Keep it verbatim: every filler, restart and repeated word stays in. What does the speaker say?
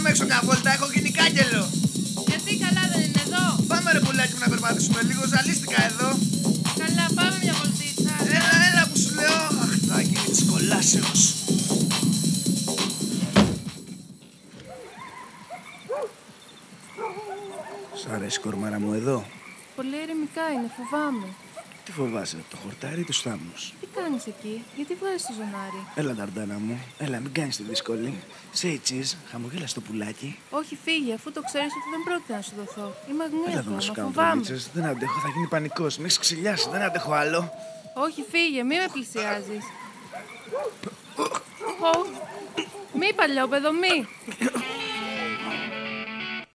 πάμε έξω μια βόλτα, έχω γίνει κάγκελο. Γιατί καλά δεν είναι εδώ? Πάμε ρε πουλάκι μου να περπατήσουμε λίγο, ζαλίστηκα εδώ. Καλά, πάμε μια βολτίτσα. Έλα, έλα που σου λέω. Αχ, θα γίνει της κολάσεως. Σ' αρέσει κορμάρα μου εδώ? Πολύ ηρεμικά είναι, φοβάμαι. Τι φοβάσαι, το χορτάρι ή τους θάμνους? Τι κάνεις εκεί, γιατί βγάζεις το ζωνάρι? Έλα Νταρντάνα μου, έλα μην κάνεις τη δύσκολη. Say cheese, χαμογέλα στο πουλάκι. Όχι, φύγε, αφού το ξέρεις ότι δεν πρόκειται να σου δοθώ. Είμαι αγνή Έλα εδώ να σου ακόμα, κάνω φοβάμαι. προμήθειες. Δεν αντέχω, θα γίνει πανικός. Με έχεις ξυλιάσει, δεν αντέχω άλλο. Όχι, φύγε, μη με πλησιάζεις. Ω, μη παλιόπαιδο, μη.